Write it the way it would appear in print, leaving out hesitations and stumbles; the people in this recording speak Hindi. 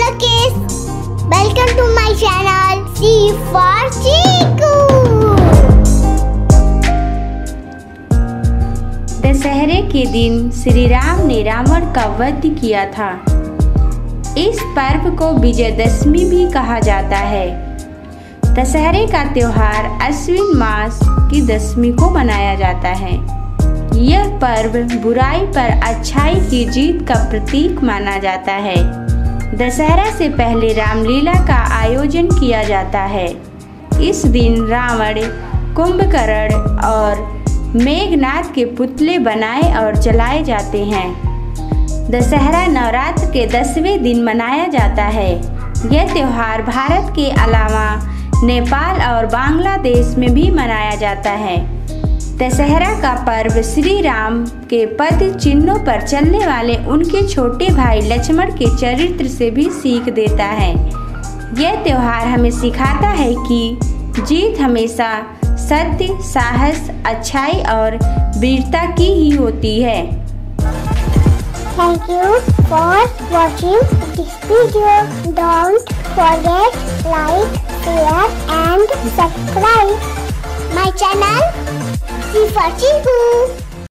Hello kids, welcome to my channel C for Chiku। दशहरे के दिन श्री राम ने रावण का वध किया था। इस पर्व को विजयदशमी भी कहा जाता है। दशहरे का त्योहार अश्विन मास की दशमी को मनाया जाता है। यह पर्व बुराई पर अच्छाई की जीत का प्रतीक माना जाता है। दशहरा से पहले रामलीला का आयोजन किया जाता है। इस दिन रावण, कुंभकर्ण और मेघनाथ के पुतले बनाए और जलाए जाते हैं। दशहरा नवरात्र के 10वें दिन मनाया जाता है। यह त्योहार भारत के अलावा नेपाल और बांग्लादेश में भी मनाया जाता है। दशहरा का पर्व श्री राम के पद चिन्हों पर चलने वाले उनके छोटे भाई लक्ष्मण के चरित्र से भी सीख देता है। यह त्योहार हमें सिखाता है कि जीत हमेशा सत्य, साहस, अच्छाई और वीरता की ही होती है। Thank you for watching this video. Don't forget like, share and subscribe my channel C for Chiku।